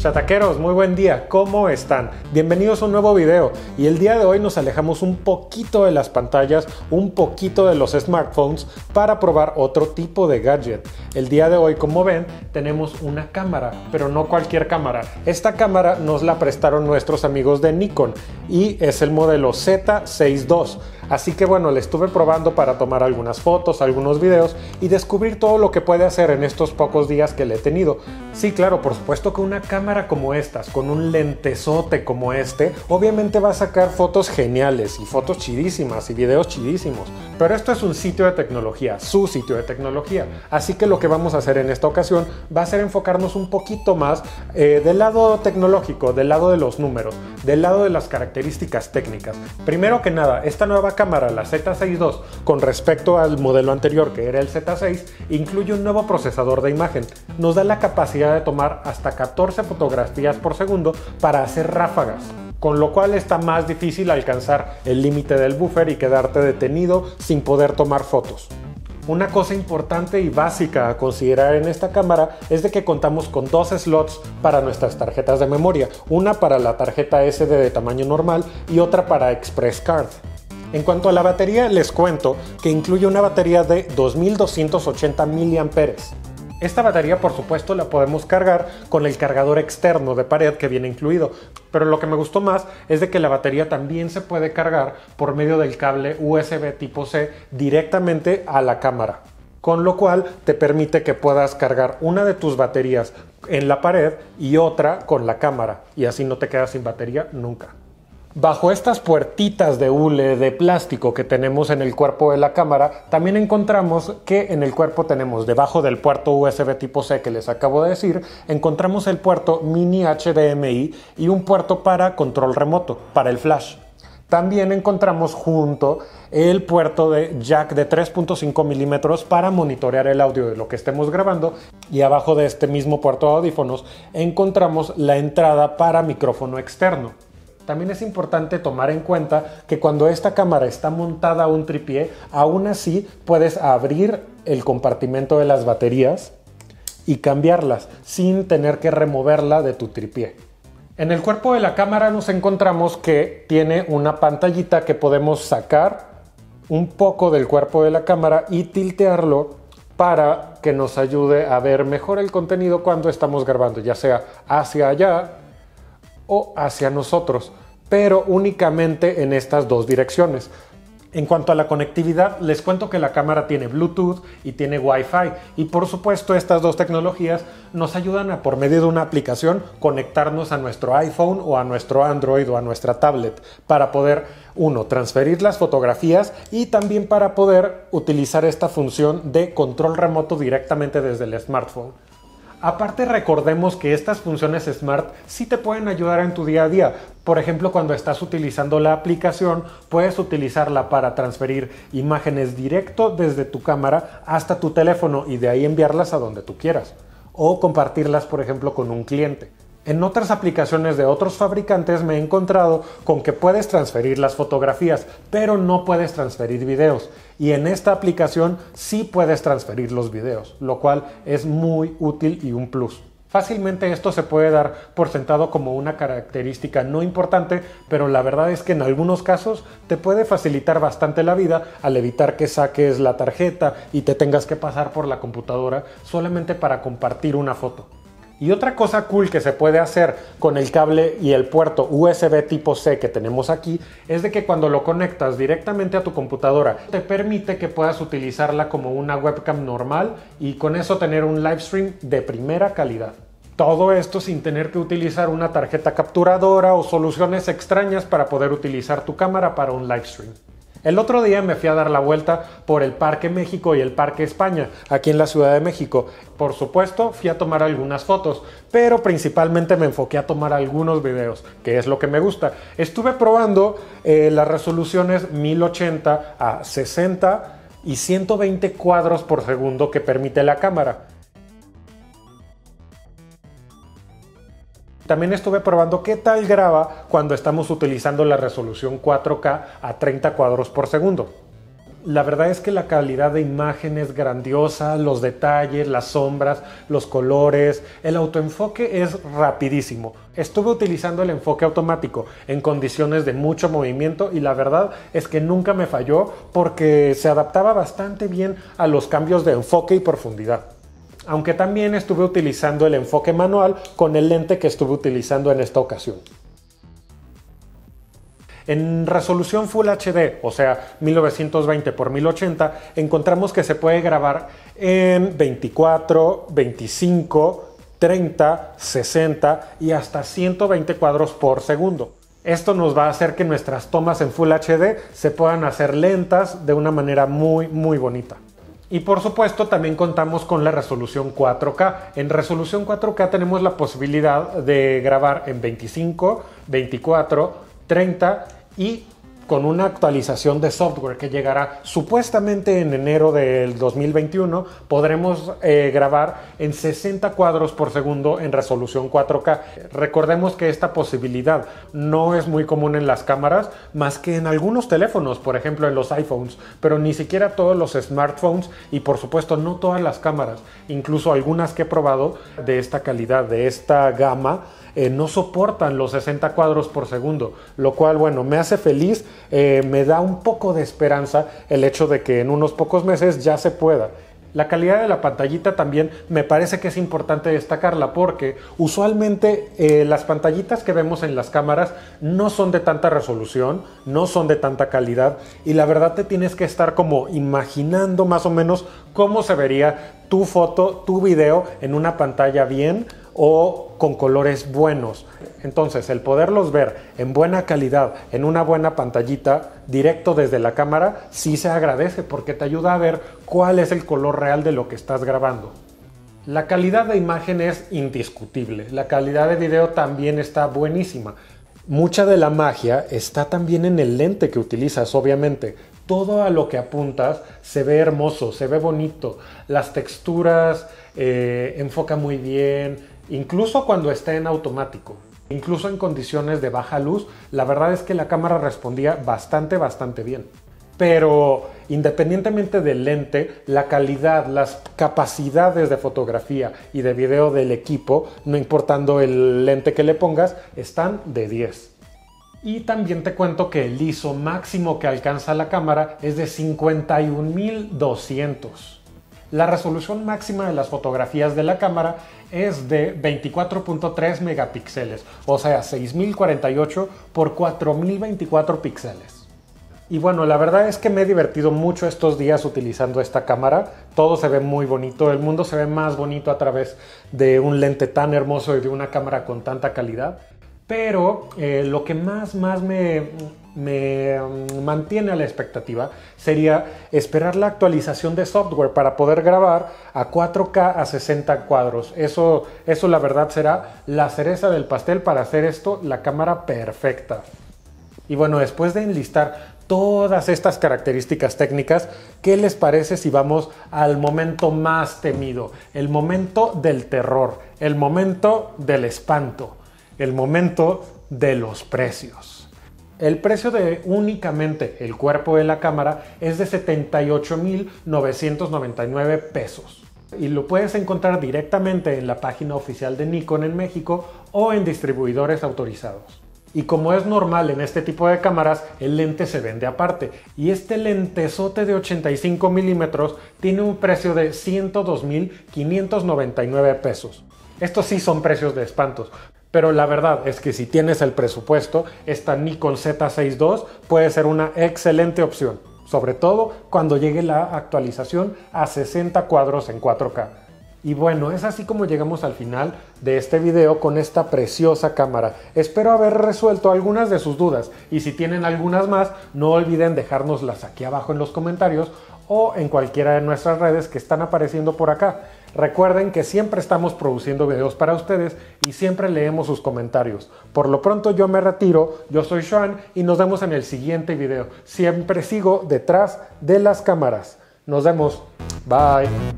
Chataqueros, muy buen día, ¿cómo están? Bienvenidos a un nuevo video y el día de hoy nos alejamos un poquito de las pantallas, un poquito de los smartphones para probar otro tipo de gadget. El día de hoy, como ven, tenemos una cámara, pero no cualquier cámara. Esta cámara nos la prestaron nuestros amigos de Nikon y es el modelo Z6 II. Así que bueno, le estuve probando para tomar algunas fotos, algunos videos y descubrir todo lo que puede hacer en estos pocos días que le he tenido. Sí, claro, por supuesto que una cámara como estas, con un lentesote como este, obviamente va a sacar fotos geniales y fotos chidísimas y videos chidísimos. Pero esto es un sitio de tecnología, su sitio de tecnología. Así que lo que vamos a hacer en esta ocasión va a ser enfocarnos un poquito más del lado tecnológico, del lado de los números, del lado de las características técnicas. Primero que nada, esta nueva cámara, la Z6 II, con respecto al modelo anterior que era el Z6, incluye un nuevo procesador de imagen. Nos da la capacidad de tomar hasta 14 fotografías por segundo para hacer ráfagas, con lo cual está más difícil alcanzar el límite del buffer y quedarte detenido sin poder tomar fotos. Una cosa importante y básica a considerar en esta cámara es de que contamos con dos slots para nuestras tarjetas de memoria, una para la tarjeta SD de tamaño normal y otra para Express Card. En cuanto a la batería, les cuento que incluye una batería de 2280 mAh. Esta batería, por supuesto, la podemos cargar con el cargador externo de pared que viene incluido, pero lo que me gustó más es de que la batería también se puede cargar por medio del cable USB tipo C directamente a la cámara, con lo cual te permite que puedas cargar una de tus baterías en la pared y otra con la cámara, y así no te quedas sin batería nunca. Bajo estas puertitas de hule de plástico que tenemos en el cuerpo de la cámara, también encontramos que en el cuerpo tenemos, debajo del puerto USB tipo C que les acabo de decir, encontramos el puerto mini HDMI y un puerto para control remoto, para el flash. También encontramos junto el puerto de jack de 3.5 milímetros para monitorear el audio de lo que estemos grabando, y abajo de este mismo puerto de audífonos encontramos la entrada para micrófono externo. También es importante tomar en cuenta que cuando esta cámara está montada a un tripié, aún así puedes abrir el compartimento de las baterías y cambiarlas sin tener que removerla de tu tripié. En el cuerpo de la cámara nos encontramos que tiene una pantallita que podemos sacar un poco del cuerpo de la cámara y tiltearlo para que nos ayude a ver mejor el contenido cuando estamos grabando, ya sea hacia allá o hacia nosotros, pero únicamente en estas dos direcciones. En cuanto a la conectividad, les cuento que la cámara tiene Bluetooth y tiene Wi-Fi, y por supuesto estas dos tecnologías nos ayudan a, por medio de una aplicación, conectarnos a nuestro iPhone o a nuestro Android o a nuestra tablet para poder, transferir las fotografías y también para poder utilizar esta función de control remoto directamente desde el smartphone. Aparte, recordemos que estas funciones Smart sí te pueden ayudar en tu día a día. Por ejemplo, cuando estás utilizando la aplicación, puedes utilizarla para transferir imágenes directo desde tu cámara hasta tu teléfono y de ahí enviarlas a donde tú quieras. O compartirlas, por ejemplo, con un cliente. En otras aplicaciones de otros fabricantes me he encontrado con que puedes transferir las fotografías, pero no puedes transferir videos. Y en esta aplicación sí puedes transferir los videos, lo cual es muy útil y un plus. Fácilmente esto se puede dar por sentado como una característica no importante, pero la verdad es que en algunos casos te puede facilitar bastante la vida al evitar que saques la tarjeta y te tengas que pasar por la computadora solamente para compartir una foto. Y otra cosa cool que se puede hacer con el cable y el puerto USB tipo C que tenemos aquí es de que cuando lo conectas directamente a tu computadora te permite que puedas utilizarla como una webcam normal y con eso tener un live stream de primera calidad. Todo esto sin tener que utilizar una tarjeta capturadora o soluciones extrañas para poder utilizar tu cámara para un live stream. El otro día me fui a dar la vuelta por el Parque México y el Parque España, aquí en la Ciudad de México. Por supuesto, fui a tomar algunas fotos, pero principalmente me enfoqué a tomar algunos videos, que es lo que me gusta. Estuve probando las resoluciones 1080 a 60 y 120 cuadros por segundo que permite la cámara. También estuve probando qué tal graba cuando estamos utilizando la resolución 4K a 30 cuadros por segundo. La verdad es que la calidad de imagen es grandiosa, los detalles, las sombras, los colores, el autoenfoque es rapidísimo. Estuve utilizando el enfoque automático en condiciones de mucho movimiento y la verdad es que nunca me falló porque se adaptaba bastante bien a los cambios de enfoque y profundidad. Aunque también estuve utilizando el enfoque manual con el lente que estuve utilizando en esta ocasión. En resolución Full HD, o sea 1920 x 1080, encontramos que se puede grabar en 24, 25, 30, 60 y hasta 120 cuadros por segundo. Esto nos va a hacer que nuestras tomas en Full HD se puedan hacer lentas de una manera muy bonita. Y por supuesto también contamos con la resolución 4K. En resolución 4K tenemos la posibilidad de grabar en 25, 24, 30 y con una actualización de software que llegará supuestamente en enero del 2021, podremos grabar en 60 cuadros por segundo en resolución 4K. Recordemos que esta posibilidad no es muy común en las cámaras, más que en algunos teléfonos, por ejemplo en los iPhones, pero ni siquiera todos los smartphones y por supuesto no todas las cámaras, incluso algunas que he probado de esta calidad, de esta gama, no soportan los 60 cuadros por segundo, lo cual, bueno, me hace feliz, me da un poco de esperanza el hecho de que en unos pocos meses ya se pueda. La calidad de la pantallita también me parece que es importante destacarla porque usualmente las pantallitas que vemos en las cámaras no son de tanta resolución, no son de tanta calidad y la verdad te tienes que estar como imaginando más o menos cómo se vería tu foto, tu video en una pantalla bien o con colores buenos. Entonces el poderlos ver en buena calidad, en una buena pantallita, directo desde la cámara, sí se agradece porque te ayuda a ver cuál es el color real de lo que estás grabando. La calidad de imagen es indiscutible, la calidad de video también está buenísima. Mucha de la magia está también en el lente que utilizas, obviamente. Todo a lo que apuntas se ve hermoso, se ve bonito, las texturas enfoca muy bien, incluso cuando está en automático. Incluso en condiciones de baja luz, la verdad es que la cámara respondía bastante bien. Pero independientemente del lente, la calidad, las capacidades de fotografía y de video del equipo, no importando el lente que le pongas, están de 10. Y también te cuento que el ISO máximo que alcanza la cámara es de 51200. La resolución máxima de las fotografías de la cámara es de 24.3 megapíxeles, o sea 6048 por 4024 píxeles. Y bueno, la verdad es que me he divertido mucho estos días utilizando esta cámara. Todo se ve muy bonito, el mundo se ve más bonito a través de un lente tan hermoso y de una cámara con tanta calidad. Pero lo que más me mantiene a la expectativa sería esperar la actualización de software para poder grabar a 4K a 60 cuadros. Eso la verdad será la cereza del pastel para hacer esto la cámara perfecta. Y bueno, después de enlistar todas estas características técnicas, ¿qué les parece si vamos al momento más temido? El momento del terror, el momento del espanto. El momento de los precios. El precio de únicamente el cuerpo de la cámara es de 78,999 pesos. Y lo puedes encontrar directamente en la página oficial de Nikon en México o en distribuidores autorizados. Y como es normal en este tipo de cámaras, el lente se vende aparte. Y este lentesote de 85 milímetros tiene un precio de 102,599 pesos. Estos sí son precios de espantos. Pero la verdad es que si tienes el presupuesto, esta Nikon Z6 II puede ser una excelente opción, sobre todo cuando llegue la actualización a 60 cuadros en 4K. Y bueno, es así como llegamos al final de este video con esta preciosa cámara. Espero haber resuelto algunas de sus dudas y si tienen algunas más, no olviden dejárnoslas aquí abajo en los comentarios o en cualquiera de nuestras redes que están apareciendo por acá. Recuerden que siempre estamos produciendo videos para ustedes y siempre leemos sus comentarios. Por lo pronto yo me retiro, yo soy Sean y nos vemos en el siguiente video. Siempre sigo detrás de las cámaras. Nos vemos. Bye.